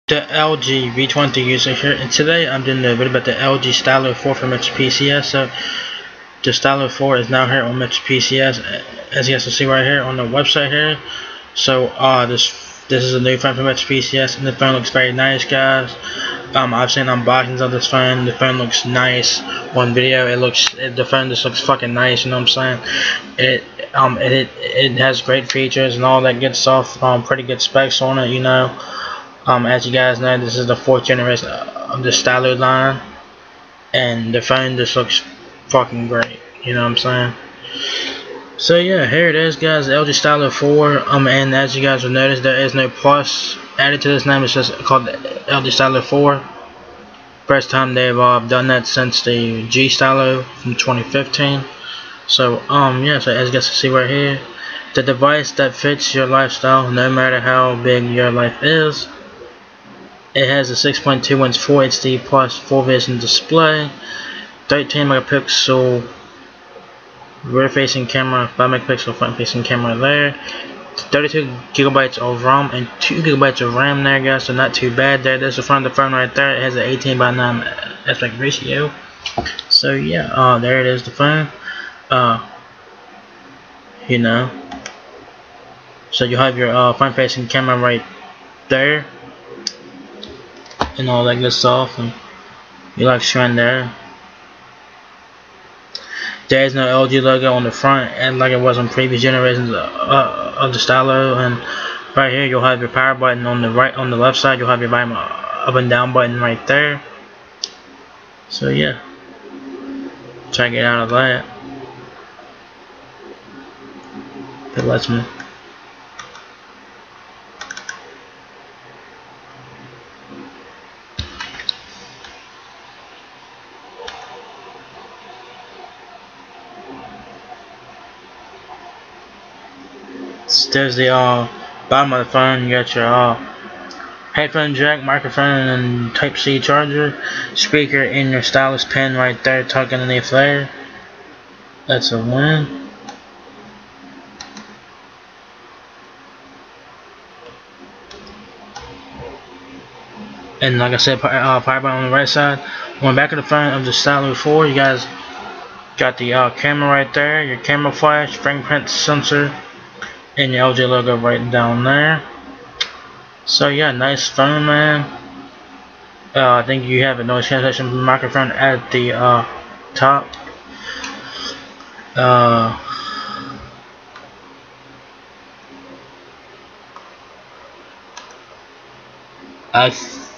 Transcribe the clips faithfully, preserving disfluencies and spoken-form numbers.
The L G V twenty user here, and today I'm doing a video about the L G Stylo four from Metro P C S. So the Stylo four is now here on Metro P C S, as you guys can see right here on the website here. So uh, this this is a new phone from Metro P C S, and the phone looks very nice, guys. Um, I've seen unboxings of this phone. The phone looks nice on video. It looks it, the phone just looks fucking nice. You know what I'm saying? It um it it, it has great features and all that good stuff. Um, pretty good specs on it. You know. Um, as you guys know, this is the fourth generation of the Stylo line, and the phone just looks fucking great. You know what I'm saying? So yeah, here it is, guys, the L G Stylo four. Um, and as you guys will notice, there is no plus added to this name. It's just called the L G Stylo four. First time they've uh, done that since the G Stylo from twenty fifteen. So um, yeah, so as you guys can see right here, the device that fits your lifestyle, no matter how big your life is. It has a six point two inch Full H D plus full vision display, thirteen megapixel rear facing camera, five megapixel front facing camera there, thirty-two gigabytes of ROM and two gigabytes of RAM there, guys, so not too bad there. There's the front of the phone right there. It has an eighteen by nine aspect ratio. So yeah, uh, there it is, the phone. Uh, you know, so you have your uh, front facing camera right there, and all that good stuff, and you like showing there. There is no L G logo on the front, and like it was on previous generations uh, of the Stylo. And right here, you'll have your power button on the right, on the left side. You'll have your volume up and down button right there. So yeah, try to get out of that. It lets me. There's the uh, bottom of the phone. You got your uh, headphone jack, microphone, and Type C charger, speaker, and your stylus pen right there, tucked underneath there. That's a win. And like I said, uh, power button on the right side. On the back of the phone of the Stylo four, you guys got the uh, camera right there, your camera flash, fingerprint sensor, and your L G logo right down there. So yeah, nice phone, man. Uh, I think you have a noise cancellation microphone at the uh, top. Uh, I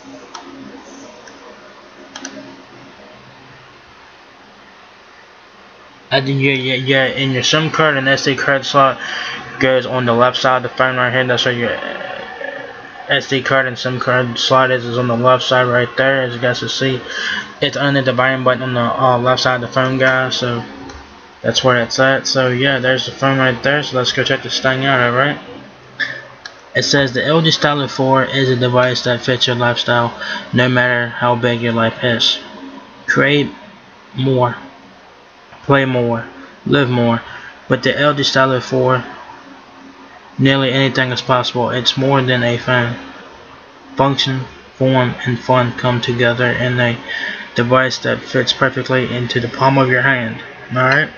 I think yeah, yeah, yeah. In your SIM card and S D card slot goes on the left side of the phone right here. That's where your S D card and SIM card slot is, is on the left side right there. As you guys can see, it's under the volume button on the uh, left side of the phone, guys. So that's where it's at. So yeah, there's the phone right there. So let's go check this thing out. Alright. It says the L G Stylo four is a device that fits your lifestyle, no matter how big your life is. Create more, play more, live more. With the L G Stylo four, nearly anything is possible. It's more than a phone. Function, form, and fun come together in a device that fits perfectly into the palm of your hand. Alright?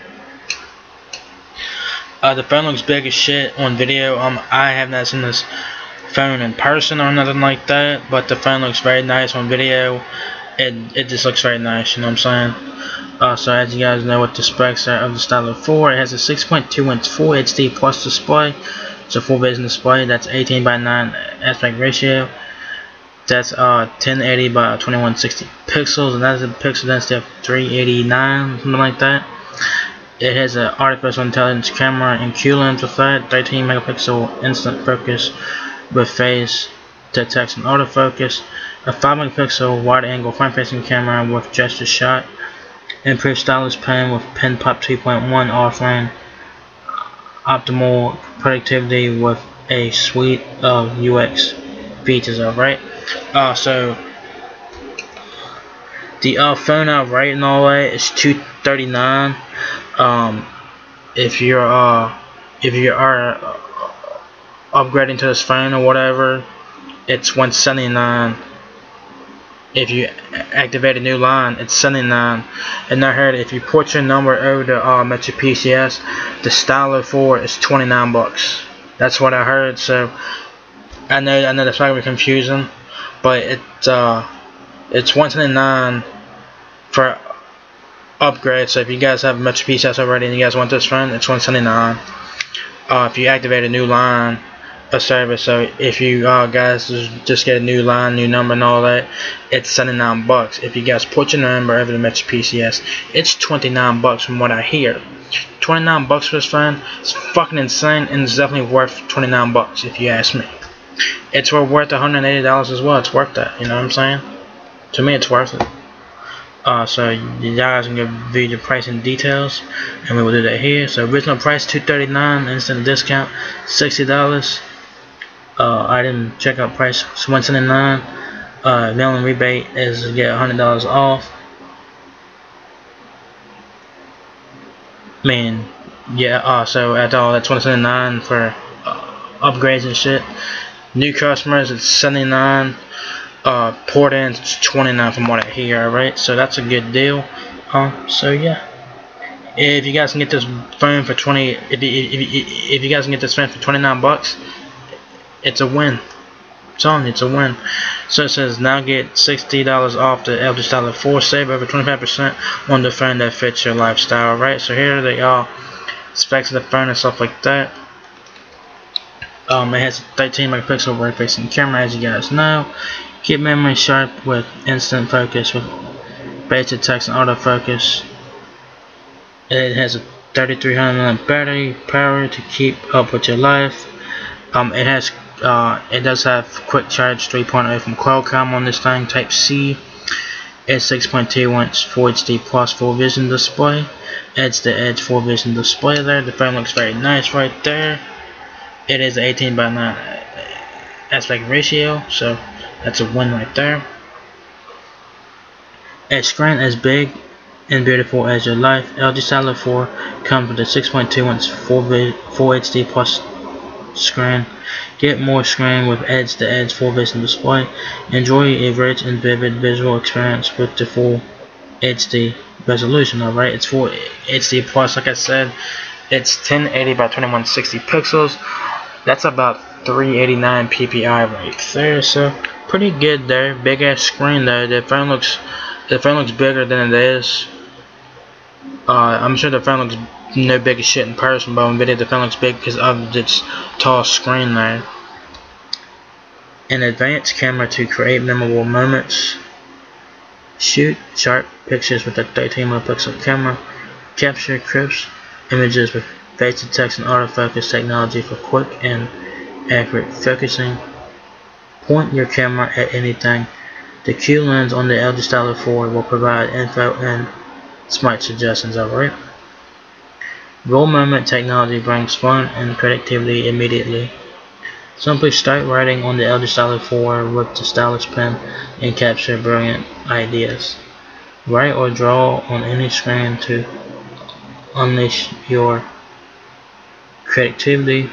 Uh, the phone looks big as shit on video. Um, I have not seen this phone in person or nothing like that, but the phone looks very nice on video. It, it just looks very nice, you know what I'm saying? Uh, so as you guys know what the specs are of the Stylo four, it has a six point two inch Full H D plus display. It's a full vision display. That's eighteen by nine aspect ratio. That's uh ten eighty by twenty-one sixty pixels, and that's a pixel density of three eighty-nine, something like that. It has an artificial intelligence camera and Q lens with that, thirteen megapixel instant focus with phase detection autofocus, a five megapixel wide angle front facing camera with gesture shot, improved stylus pen with pen pop two point one, offering optimal productivity with a suite of U X features. Alright, uh, so the uh, phone outright and all that is two thirty-nine. Um, if you're uh, if you are uh, upgrading to this phone or whatever, it's one seventy-nine. If you activate a new line, it's seventy-nine. And I heard if you port your number over to uh, Metro P C S, the Stylo four is twenty-nine bucks. That's what I heard. So I know I know that's probably confusing, but it uh, it's one seventy-nine for upgrade. So if you guys have Metro P C S already and you guys want this phone, it's one seventy-nine. Uh, if you activate a new line of service, so if you uh, guys just get a new line, new number and all that, it's seventy-nine bucks. If you guys put your number over to Metro P C S, it's twenty-nine bucks from what I hear. twenty-nine bucks for this phone is fucking insane, and it's definitely worth twenty-nine bucks if you ask me. It's worth one hundred eighty dollars as well. It's worth that, you know what I'm saying? To me, it's worth it. Uh, so you guys can give you the pricing details, and we will do that here. So original price two thirty-nine, instant discount sixty dollars. Uh, item checkout price one seventy-nine. Uh, mailing rebate is to get one hundred dollars off. I mean, yeah. Uh, so at all, that's one seventy-nine for uh, upgrades and shit. New customers, it's seventy-nine. Uh, port in, it's twenty-nine from what I hear. Alright, so that's a good deal. Um, so yeah, if you guys can get this phone for twenty, if you, if you, if you guys can get this phone for twenty-nine bucks, it's a win. I'm telling you, it's a win. So it says now get sixty dollars off the L G Stylo four, save over twenty-five percent on the phone that fits your lifestyle. Right, so here they are, specs of the phone and stuff like that. Um, it has a thirteen megapixel rear facing camera, as you guys know. Keep memory sharp with instant focus with basic text and autofocus. It has a thirty-three hundred milliamp battery power to keep up with your life. Um, it has uh, it does have quick charge three point oh from Qualcomm on this thing, Type C. It's six point two inch Full H D plus full vision display. Edge to edge full vision display there. The phone looks very nice right there. It is eighteen by nine aspect ratio, so that's a win right there. Its screen is big and beautiful as your life. L G Stylo four comes with a six point two inch full, full H D plus screen. Get more screen with edge to edge full vision display. Enjoy a rich and vivid visual experience with the full H D resolution. Alright, it's full H D plus, like I said. It's ten eighty by twenty-one sixty pixels. That's about three eighty-nine P P I right there. So pretty good there. Big ass screen there. The phone looks the phone looks bigger than it is. Uh, I'm sure the phone looks no big as shit in person, but on video the phone looks big because of its tall screen there. An advanced camera to create memorable moments. Shoot sharp pictures with a thirteen megapixel camera. Capture crisp images with basic text and autofocus technology for quick and accurate focusing. Point your camera at anything. The Q lens on the L G Stylo four will provide info and smart suggestions. Alright. Roll moment technology brings fun and creativity immediately. Simply start writing on the L G Stylo four with the stylus pen and capture brilliant ideas. Write or draw on any screen to unleash your creativity.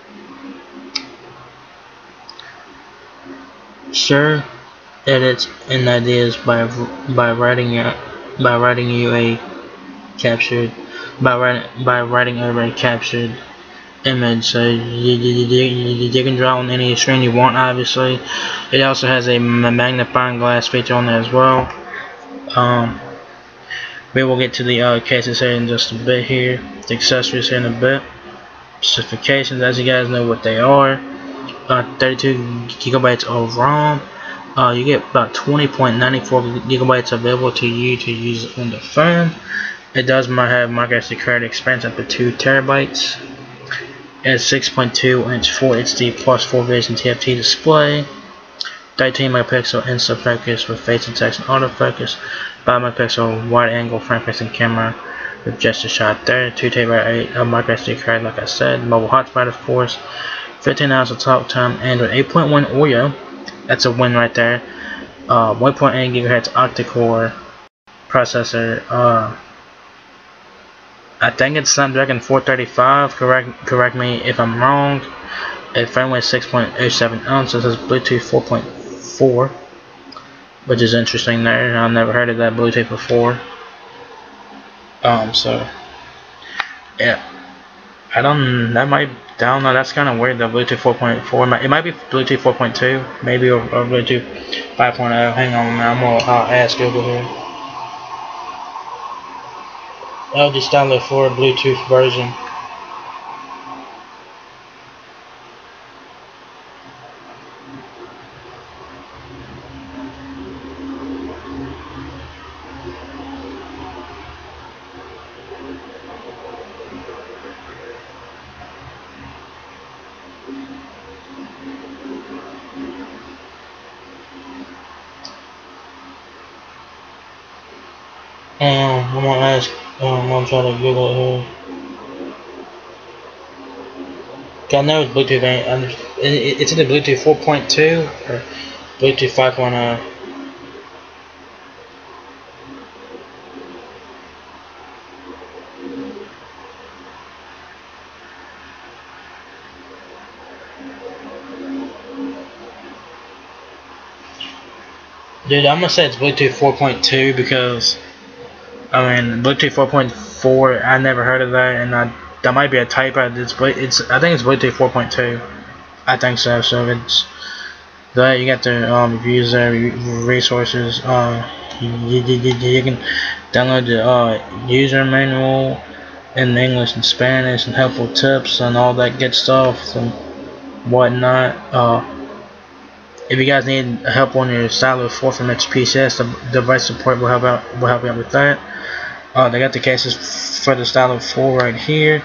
Share edits and ideas by by writing your by writing you a captured by writing by writing over a captured image. So you, you, you, you can draw on any screen you want. Obviously, it also has a magnifying glass feature on there as well. Um, we will get to the uh, cases here in just a bit here. The accessories here in a bit. Specifications, as you guys know what they are. Uh, thirty-two gigabytes of ROM. Uh, you get about twenty point nine four gigabytes available to you to use on the phone. It does have micro S D card expansion up to two terabytes. It's six point two inch Full H D plus full vision T F T display. thirteen megapixel instant focus with face and text and autofocus. five megapixel wide angle front facing camera with gesture shot there. two terabyte eight a micro S D card, like I said. Mobile hotspot, of course. fifteen hours of talk time. Android eight point one Oreo. That's a win right there. Uh, one point eight gigahertz octa-core processor. Uh, I think it's Snapdragon four thirty-five. Correct, correct me if I'm wrong. a firmware six point oh seven ounces. It says Bluetooth four point four, which is interesting there. I've never heard of that Bluetooth before. Um, so yeah, I don't. That might. I don't know. That's kind of weird. The Bluetooth four point four. It might be Bluetooth four point two, maybe, or, or Bluetooth five point oh. Hang on, man. I'm gonna I'll ask Google here. L G Stylo four Bluetooth version. Um, I'm gonna ask. Um, I'm gonna try to Google it here. I know it's Bluetooth. Ain't, it's either Bluetooth four point two or Bluetooth five point oh. Dude, I'm gonna say it's Bluetooth four point two because I mean Bluetooth four point four. I never heard of that, and I, that might be a typo. It's it's I think it's Bluetooth four point two. I think so. So it's that you got the um user resources. Uh, you, you, you, you can download the uh user manual in English and Spanish and helpful tips and all that good stuff and whatnot. Uh. If you guys need help on your Stylo four from H P C S, the device support will help out. Will help you out with that. Uh, they got the cases for the Stylo four right here.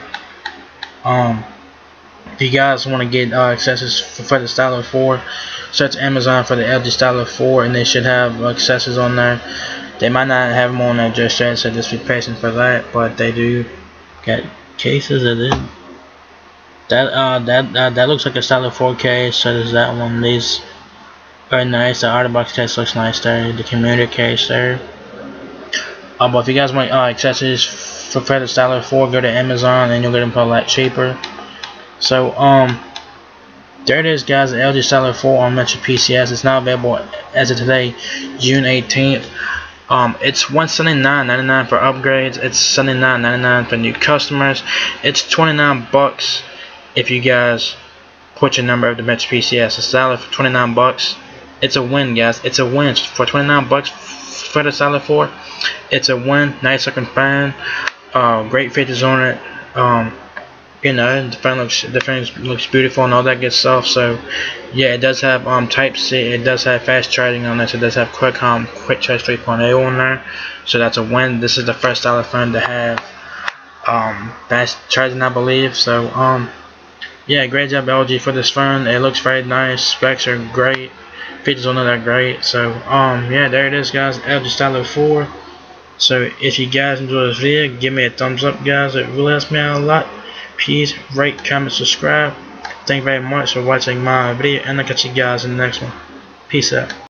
Um, if you guys want to get uh, accessories for, for the Stylo four, search Amazon for the L G Stylo four, and they should have accessories on there. They might not have them on there just yet, so just be patient for that. But they do got cases of it. That uh that uh, that looks like a Stylo four case. So there's that one. These. Very nice. The out of box case looks nice there. The commuter case there. Uh, but if you guys want uh, accessories for the Stylo four, go to Amazon and you'll get them for a lot cheaper. So um, there it is, guys. The L G Stylo four on Metro P C S. It's now available as of today, June eighteenth. Um, it's one seventy-nine ninety-nine for upgrades. It's seventy-nine ninety-nine for new customers. It's twenty-nine bucks if you guys put your number of the Metro P C S. The Stylo for twenty-nine bucks. It's a win, guys. It's a win for twenty-nine bucks for the Stylo four. It's a win. Nice looking fan. Uh, great features on it. Um, you know, the fan looks the fan looks beautiful and all that good stuff. So, yeah, it does have um Type C. It does have fast charging on this. It does have Qualcomm Quick Charge three point oh on there. So that's a win. This is the first Stylo phone to have um fast charging, I believe. So um, yeah, great job L G for this phone. It looks very nice. Specs are great. Features on it are great. So um yeah, there it is, guys. L G Stylo four. So if you guys enjoyed this video, give me a thumbs up, guys. It really helps me out a lot. Please rate, comment, subscribe. Thank you very much for watching my video, and I'll catch you guys in the next one. Peace out.